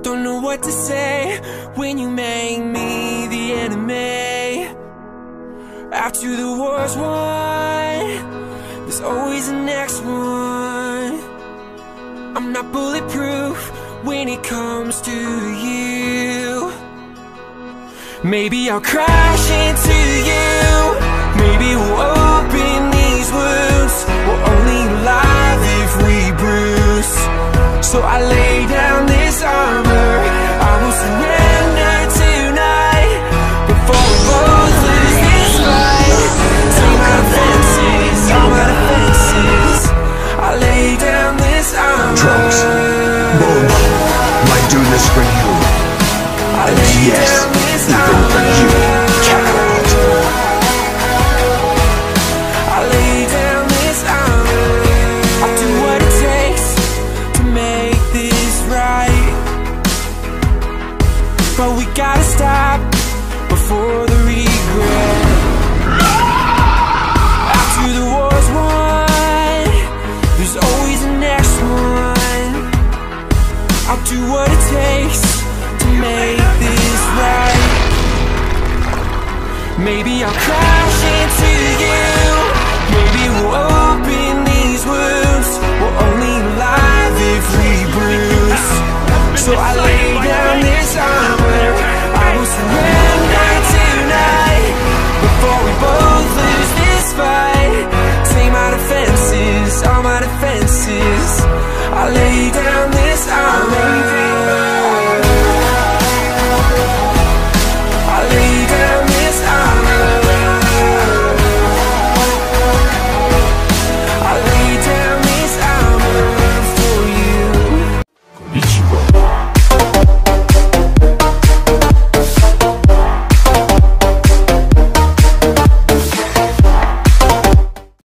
Don't know what to say when you make me the enemy. After the war's won, there's always the next one. I'm not bulletproof when it comes to you. Maybe I'll crash into you. Maybe we'll open these wounds. We're only alive if we bruise. So I lay down this armor. I will surrender tonight before we both lose this fight. Take my defenses, all my defenses. I lay down this armor. Drugs, boom, might do this for you. And yes, even for you, Kakarot. I lay down this armor. I'll do what it takes to make this right. But we gotta stop before the regret. After the war's won, there's always the next one. I'll do what it takes to make this right. Maybe I'll crash into you. Maybe we'll open these wounds. We're only alive if we bruise. So I lay